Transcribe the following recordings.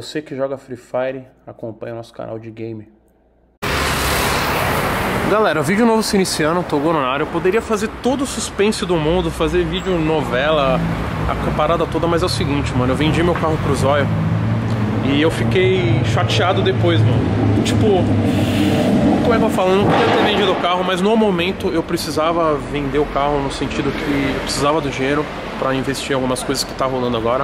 Você que joga Free Fire, acompanha o nosso canal de game. Galera, vídeo novo se iniciando, tô na área. Eu poderia fazer todo o suspense do mundo, fazer vídeo novela, a parada toda, mas é o seguinte, mano, eu vendi meu carro pro Zóio e eu fiquei chateado depois, mano. Tipo, como é que eu falo? Eu não podia ter vendido o carro, mas no momento eu precisava vender o carro, no sentido que eu precisava do dinheiro pra investir em algumas coisas que tá rolando agora.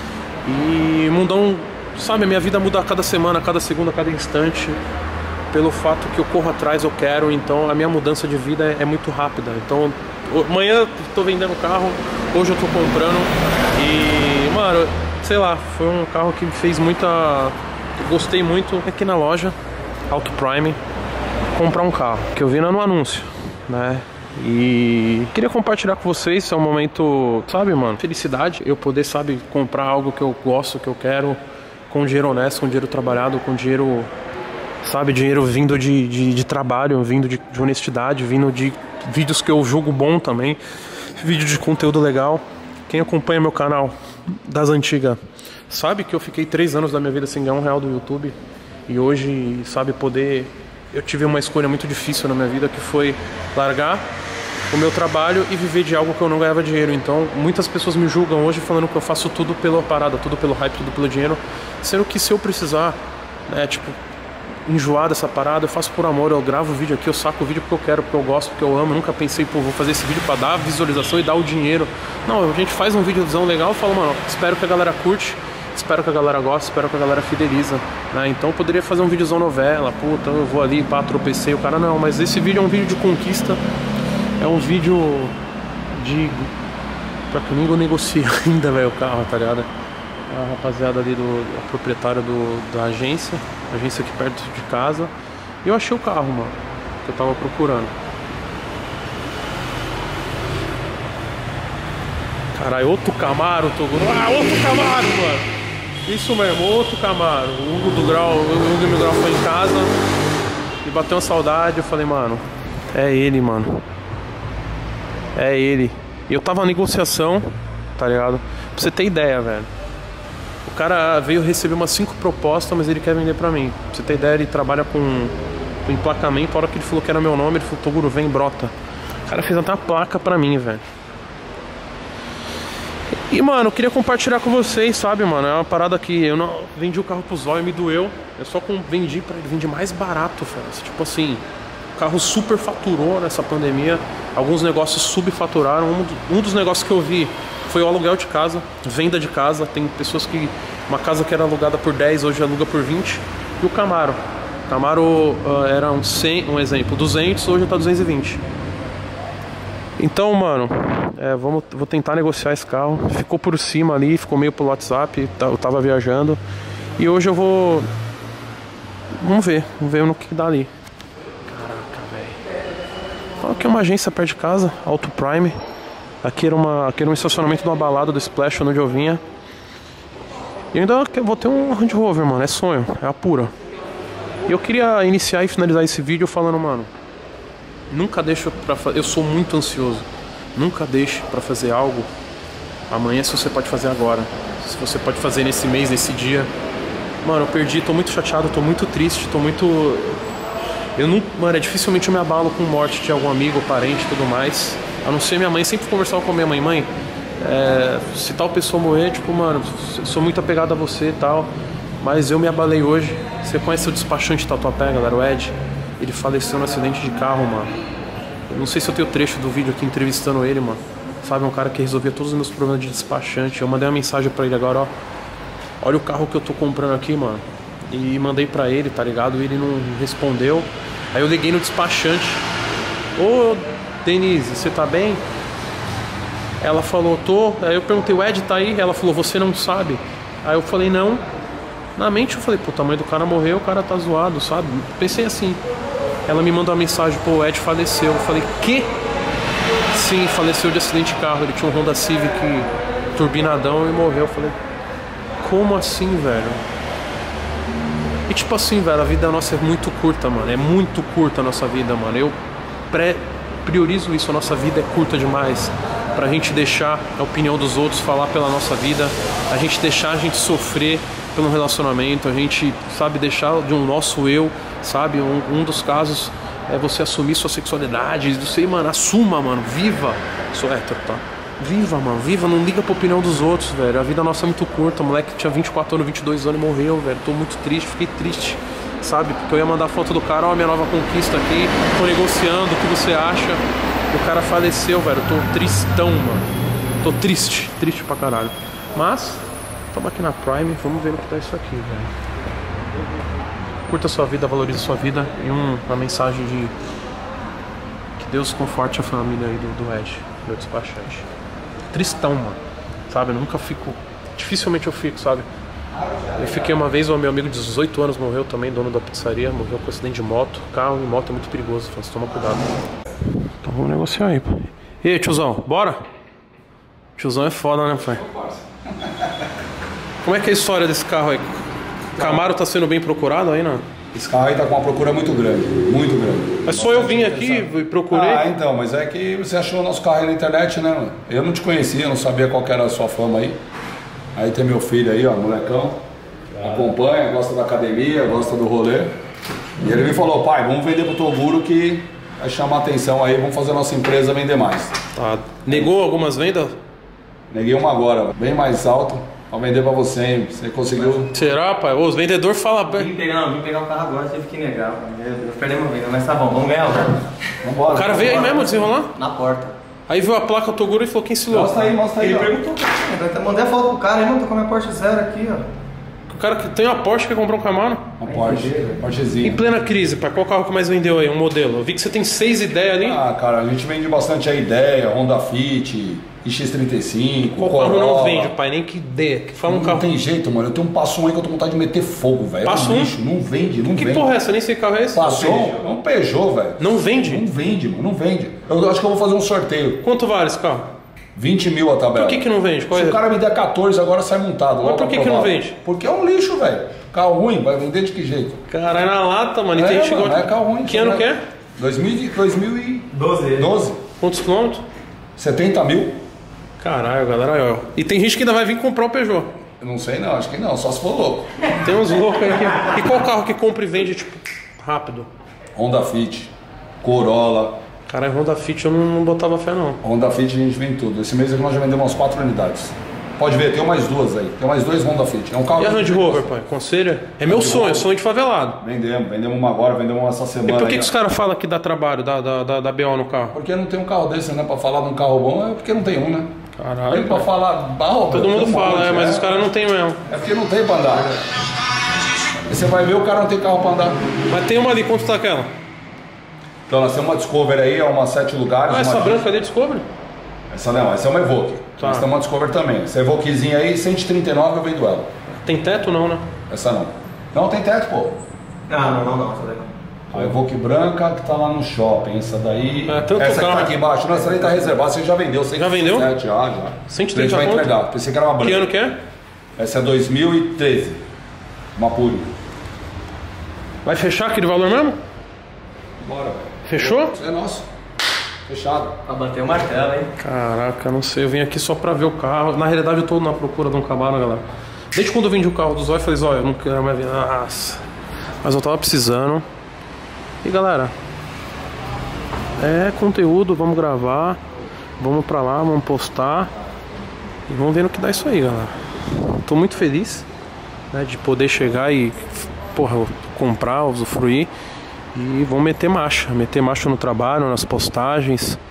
E mudou, sabe, a minha vida muda a cada semana, a cada segundo, a cada instante. Pelo fato que eu corro atrás, eu quero, então a minha mudança de vida é muito rápida. Então, amanhã eu tô vendendo o carro, hoje eu tô comprando. E, mano, sei lá, foi um carro que me fez muita... Gostei muito aqui na loja, Auto Prime, comprar um carro, que eu vi no anúncio, né? E queria compartilhar com vocês, é um momento, sabe, mano, felicidade. Eu poder, sabe, comprar algo que eu gosto, que eu quero, com dinheiro honesto, com dinheiro trabalhado, com dinheiro, sabe, dinheiro vindo de trabalho, vindo de honestidade, vindo de vídeos que eu julgo bom também, vídeo de conteúdo legal. Quem acompanha meu canal das antigas sabe que eu fiquei 3 anos da minha vida sem ganhar R$1 do YouTube. E hoje, sabe, eu tive uma escolha muito difícil na minha vida, que foi largar o meu trabalho e viver de algo que eu não ganhava dinheiro. Então muitas pessoas me julgam hoje falando que eu faço tudo pela parada, tudo pelo hype, tudo pelo dinheiro, sendo que se eu precisar, né, tipo, enjoar dessa parada, eu faço por amor. Eu gravo o vídeo aqui, eu saco o vídeo porque eu quero, porque eu gosto, porque eu amo. Eu nunca pensei, pô, vou fazer esse vídeo pra dar visualização e dar o dinheiro. Não, a gente faz um videozão legal, fala, mano, espero que a galera curte, espero que a galera goste, espero que a galera fideliza, né? Então eu poderia fazer um videozão novela, puta, eu vou ali, pá, tropecei, o cara não. Mas esse vídeo é um vídeo de conquista, é um vídeo de... pra que ninguém negocia ainda, velho, o carro, tá ligado? A rapaziada ali a proprietária da agência aqui perto de casa. E eu achei o carro, mano, que eu tava procurando. Caralho, outro Camaro, outro Camaro, mano. Isso mesmo, outro Camaro. O Hugo do Grau, o Hugo Mil Grau foi em casa e bateu uma saudade. Eu falei, mano, é ele, mano. É ele. E eu tava na negociação, tá ligado? Pra você ter ideia, velho. O cara veio receber umas 5 propostas, mas ele quer vender pra mim. Pra você ter ideia, ele trabalha com emplacamento. A hora que ele falou que era meu nome, ele falou, Toguro, vem, brota. O cara fez até uma placa pra mim, velho. E, mano, eu queria compartilhar com vocês, sabe, mano? É uma parada que eu não vendi o carro pro Zóio, me doeu. Eu só vendi pra ele, vendi mais barato, velho. Tipo assim, o carro super faturou nessa pandemia. Alguns negócios subfaturaram. Um dos negócios que eu vi foi o aluguel de casa, venda de casa. Tem pessoas que... Uma casa que era alugada por 10, hoje aluga por 20. E o Camaro. O Camaro era um 100, um exemplo, 200, hoje tá 220. Então, mano, vou tentar negociar esse carro. Ficou por cima ali, ficou meio pelo WhatsApp, eu tava viajando. E hoje eu vou... Vamos ver no que dá ali. Caraca, velho. Aqui é uma agência perto de casa, Auto Prime. Aqui era um estacionamento de uma balada do Splash, onde eu vinha. E eu ainda vou ter um Range Rover, mano, é sonho, é a pura. E eu queria iniciar e finalizar esse vídeo falando, mano, nunca deixo pra fazer. Eu sou muito ansioso. Nunca deixe pra fazer algo amanhã se você pode fazer agora. Se você pode fazer nesse mês, nesse dia. Mano, eu perdi, tô muito chateado, tô muito triste, tô muito... Mano, dificilmente eu me abalo com morte de algum amigo, parente e tudo mais. A não ser minha mãe, sempre conversava com a minha mãe, se tal pessoa morrer, tipo, mano, eu sou muito apegado a você e tal. Mas eu me abalei hoje. Você conhece o despachante de Tatuapé, galera, o Ed? Ele faleceu num acidente de carro, mano. Eu não sei se eu tenho trecho do vídeo aqui entrevistando ele, mano. Sabe, um cara que resolvia todos os meus problemas de despachante. Eu mandei uma mensagem pra ele agora, ó. Olha o carro que eu tô comprando aqui, mano. E mandei pra ele, tá ligado? E ele não respondeu. Aí eu liguei no despachante. Ô, Denise, você tá bem? Ela falou, tô. Aí eu perguntei, o Ed tá aí? Ela falou, você não sabe? Aí eu falei, não. Na mente eu falei, pô, o tamanho do cara morreu, o cara tá zoado, sabe? Pensei assim. Ela me mandou uma mensagem, pô, o Ed faleceu. Eu falei, quê? Sim, faleceu de acidente de carro. Ele tinha um Honda Civic turbinadão e morreu. Eu falei, como assim, velho? E tipo assim, velho, a vida nossa é muito curta, mano. É muito curta a nossa vida, mano. Eu priorizo isso, a nossa vida é curta demais pra gente deixar a opinião dos outros falar pela nossa vida, a gente deixar a gente sofrer pelo relacionamento, a gente, sabe, deixar de um nosso eu, sabe? Um dos casos é você assumir sua sexualidade, você, mano, assuma, mano, viva. Sou hétero, tá? Viva, mano, viva, não liga pra opinião dos outros, velho. A vida nossa é muito curta, o moleque tinha 24 anos, 22 anos e morreu, velho. Tô muito triste, fiquei triste, sabe? Porque eu ia mandar foto do cara, ó, minha nova conquista aqui, tô negociando, o que você acha? O cara faleceu, velho, eu tô tristão, mano. Tô triste pra caralho. Mas, tamo aqui na Prime, vamos ver o que tá isso aqui, velho. Curta a sua vida, valorize a sua vida. E uma mensagem de que Deus conforte a família aí do Ed, meu despachante. Tristão, mano, sabe? Eu nunca fico, dificilmente eu fico, sabe? Eu fiquei uma vez, o meu amigo de 18 anos morreu também, dono da pizzaria, morreu com acidente de moto. Carro e moto é muito perigoso, então toma cuidado. Então vamos negociar aí, pô. E aí, tiozão, bora? Tiozão é foda, né, pai? Como é que é a história desse carro aí? Camaro tá sendo bem procurado aí, não? Esse carro aí tá com uma procura muito grande, muito grande. Mas só eu vim aqui e procurei. Ah, então, mas é que você achou o nosso carro aí na internet, né, mano? Eu não te conhecia, não sabia qual que era a sua fama aí. Aí tem meu filho aí, ó, molecão. Acompanha, gosta da academia, gosta do rolê. E ele me falou, pai, vamos vender pro Toguro que vai chamar a atenção aí, vamos fazer a nossa empresa vender mais. Tá. Negou algumas vendas? Neguei uma agora, bem mais alto. Vou vender pra você, hein? Você conseguiu? Será, pai? Ô, os vendedores falam bem. Vim pegar o carro agora, tive que negar. Eu perdi uma venda, mas tá bom, vamos ganhar o carro. Vambora. O cara veio aí mesmo desenrolar? Na porta. Aí viu a placa Toguro e falou, quem se louco? Mostra aí, Ele ó. perguntou, eu mandei a foto pro cara, aí, mano, tô com a minha Porsche Zero aqui, ó. O cara que tem uma Porsche quer comprar um Camaro? Uma Porschezinha. Em plena crise, pai, qual carro que mais vendeu aí? Um modelo? Eu vi que você tem 6 ideias ali. Ah, cara, a gente vende bastante a Ideia, Honda Fit, X35, Qual Corolla. carro não vende, pai? Nem que dê. Fala um Não carro. tem jeito, mano. Eu tenho um Passo 1 aí que eu tô com vontade de meter fogo, velho. Passo É um 1? lixo. Não vende, não Que vende. porra é essa? Nem sei que carro é esse. Passo 1 é um Peugeot, velho. Não vende? Não vende, mano. Não vende. Eu acho que eu vou fazer um sorteio. Quanto vale esse carro? 20 mil a tabela. Por que não vende? Qual Se é? o cara me der 14, agora sai montado. Mas por que não vende? Porque é um lixo, velho. Carro ruim, vai vender de que jeito? Caralho, na lata, mano. E tem gente que mano, gosta- é carro ruim. Que ano que é? 2012. 12. Quantos quilômetros? 70 mil? Caralho, galera, ó. E tem gente que ainda vai vir comprar o Peugeot. Eu não sei não, acho que não, só se for louco. Tem uns loucos aí que... E qual carro que compra e vende, tipo, rápido? Honda Fit, Corolla. Caralho, Honda Fit eu não botava fé, não. Honda Fit a gente vende tudo. Esse mês aqui nós já vendemos umas 4 unidades. Pode ver, tem mais 2 aí. Tem mais 2 Honda Fit. É um carro E a que Land gente Rover, gosta. pai? Conselha? É meu sonho, sonho de favelado. Vendemos uma agora, vendemos uma essa E semana. por que, aí, que os ó. caras falam que dá trabalho, da BO no carro? Porque não tem um carro desse, né? Pra falar de um carro bom é porque não tem um, né? Caralho, Tem pra pai. falar barro, Todo mundo fala, mas os caras não tem mesmo. É porque não tem pra andar. Aí você vai ver, o cara não tem carro pra andar. Mas tem uma ali, quanto tá aquela? Então nós temos uma Discovery aí, é uma 7 lugares. Ah, essa uma... branca ali é Discovery? Essa não, essa é uma Evoque. Tá. Nós temos uma Discovery também. Essa Evoquezinha aí, 139 eu vendo ela. Tem teto não, né? Essa não. Não, tem teto, pô. Ah, não, essa daí não. A Evoque branca que tá lá no shopping. Essa daí. É, tanto essa que carro. tá aqui embaixo. Não, essa daí tá reservada. Você já vendeu. Já vendeu? 137, já. 130 A gente vai conto? entregar. Pensei que era uma branca. Que ano que é? Essa é 2013. Uma Puri. Vai fechar aquele valor mesmo? Bora, velho. Fechou? Isso é nosso. Fechado. Pra bater o martelo, hein? Caraca, não sei, eu vim aqui só pra ver o carro. Na realidade eu tô na procura de um Camaro, galera. Desde quando eu vendi o carro do Zóio, eu falei, Zóio, eu não quero mais ver. Nossa. Mas eu tava precisando. E galera, é conteúdo, vamos gravar. Vamos pra lá, vamos postar. E vamos ver no que dá isso aí, galera. Tô muito feliz, né, de poder chegar e, porra, comprar, usufruir. E vamos meter marcha no trabalho, nas postagens,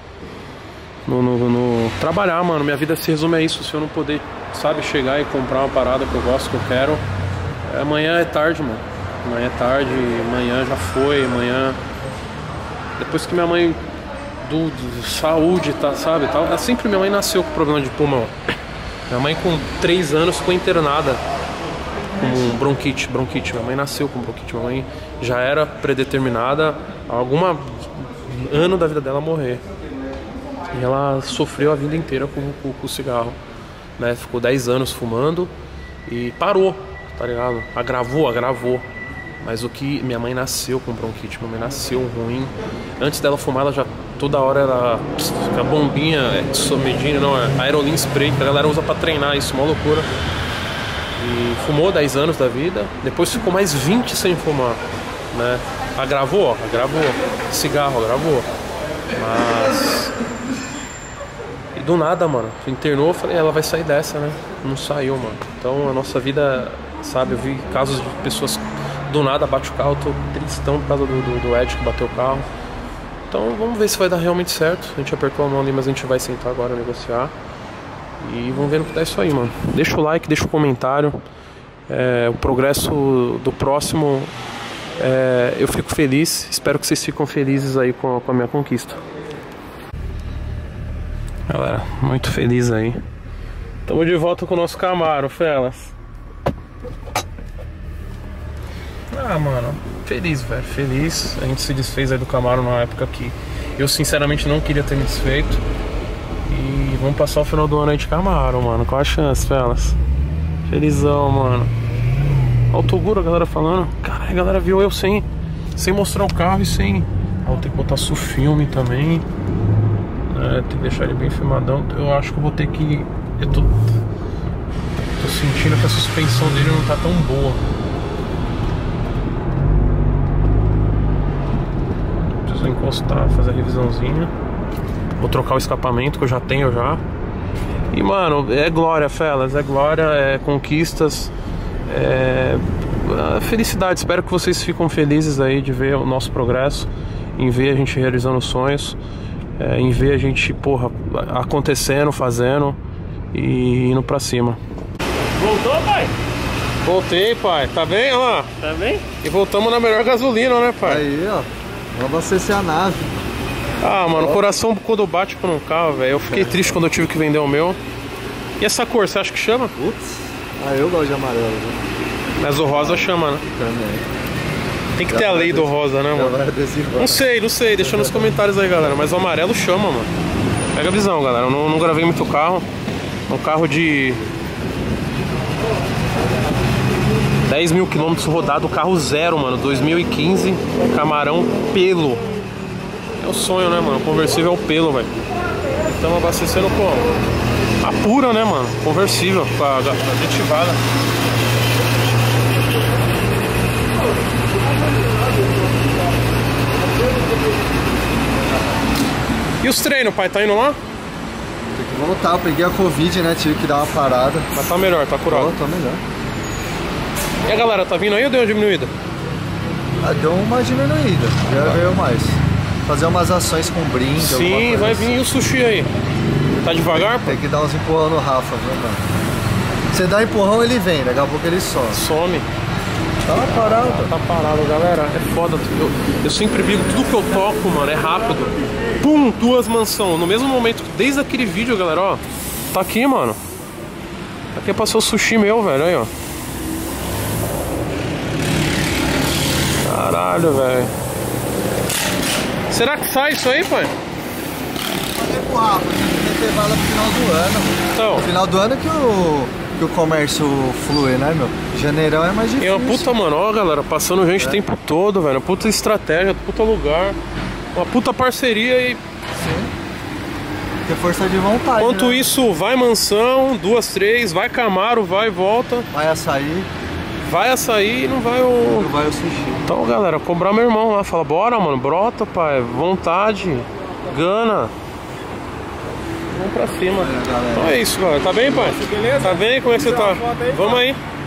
no trabalhar, mano. Minha vida se resume a isso. Se eu não poder, sabe, chegar e comprar uma parada que eu gosto, que eu quero, amanhã é tarde, mano. Amanhã é tarde, amanhã já foi, amanhã... Depois que minha mãe, do saúde, tá, sabe, tal, sempre minha mãe nasceu com problema de pulmão. Minha mãe com 3 anos ficou internada com bronquite. Minha mãe nasceu com bronquite. Minha mãe já era predeterminada há algum ano da vida dela morrer. E ela sofreu a vida inteira com o cigarro, né? Ficou 10 anos fumando e parou, tá ligado? Agravou. Mas o que... Minha mãe nasceu com bronquite, minha mãe nasceu ruim. Antes dela fumar, ela já toda hora era a bombinha, Somedine, não, é Aerolin Spray, que a galera usa pra treinar, isso, uma loucura. E fumou 10 anos da vida, depois ficou mais 20 sem fumar, né? Agravou? Agravou. Cigarro, agravou. Mas... E do nada, mano, internou, eu falei, ela vai sair dessa, né? Não saiu, mano. Então a nossa vida, sabe, eu vi casos de pessoas do nada bate o carro, eu tô tristão por causa do Ed que bateu o carro. Então vamos ver se vai dar realmente certo. A gente apertou a mão ali, mas a gente vai sentar agora, negociar. E vamos ver no que dá isso aí, mano. Deixa o like, deixa o comentário. O progresso do próximo, eu fico feliz. Espero que vocês fiquem felizes aí com a minha conquista. Galera, muito feliz aí. Tamo de volta com o nosso Camaro, felas. Ah, mano, feliz, velho, feliz. A gente se desfez aí do Camaro numa época que eu sinceramente não queria ter me desfeito. E vamos passar o final do ano aí de Camaro, mano. Qual a chance, felas? Felizão, mano. Autoguro, a galera falando. Caralho, a galera viu eu sem mostrar o carro e sem... Vou ter que botar filme também. Tem que deixar ele bem filmadão. Eu acho que eu vou ter que... Eu tô sentindo que a suspensão dele não tá tão boa. Preciso encostar, fazer a revisãozinha. Vou trocar o escapamento que eu já tenho já. E mano, é glória, felas. É glória, é conquistas, felicidade. Espero que vocês fiquem felizes aí de ver o nosso progresso, em ver a gente realizando sonhos, em ver a gente, porra, acontecendo, fazendo e indo pra cima. Voltou, pai? Voltei, pai. Tá bem, olha lá? Tá bem? E voltamos na melhor gasolina, né, pai? Aí, ó. Vamos abastecer a nave. Ah, mano, o coração quando bate por um carro, velho. Eu fiquei triste quando eu tive que vender o meu. E essa cor, você acha que chama? Putz. Eu gosto de amarelo, viu? Mas o rosa chama, né? Também. Tem que ter a lei do rosa, né, mano? Não sei, deixa nos comentários aí, galera. Mas o amarelo chama, mano. Pega a visão, galera. Eu não gravei muito carro. Um carro de 10 mil quilômetros rodado, carro zero, mano. 2015, Camarão pelo. É o sonho, né, mano? Conversível é o pelo, velho. Estamos abastecendo com a pura, né, mano? Conversível, com a aditivada. E os treinos, pai? Tá indo lá? Tem que voltar, eu peguei a Covid, né? Tive que dar uma parada. Mas tá melhor, tá curado. Tá melhor. E a galera, tá vindo aí ou deu uma diminuída? Deu uma diminuída, já veio mais. Fazer umas ações com brinde. Sim, vai vir. E o sushi aí? Tá devagar, pô? Tem que dar uns empurrão no Rafa, viu, mano? Você dá empurrão, ele vem, daqui a pouco ele some. Some. Tá parado. Tá parado, galera. É foda. Eu sempre brigo, tudo que eu toco, mano, é rápido. Pum, 2 mansão. No mesmo momento, desde aquele vídeo, galera, ó. Tá aqui, mano. Aqui passou o sushi meu, velho. Aí, ó. Caralho, velho. Será que sai isso aí, pai? Pode empurrar, porque tem que ter bala no final do ano. Então. No final do ano que o comércio flui, né, meu? Janeirão é mais difícil. E uma puta, mano, ó, galera, passando gente o tempo todo, velho. Puta estratégia, puta lugar. Uma puta parceria e... Sim. Ter força de vontade. Enquanto né? isso, vai mansão, 2, 3, vai Camaro, vai e volta. Vai açaí. Vai açaí e não vai o... Não vai o sushi. Então, galera, cobrar meu irmão lá. Fala, bora, mano, brota, pai. Vontade, gana. Vamos pra cima. Então é isso, galera. Tá bem, pai? Beleza? Tá bem? Como é que você tá? Vamos aí.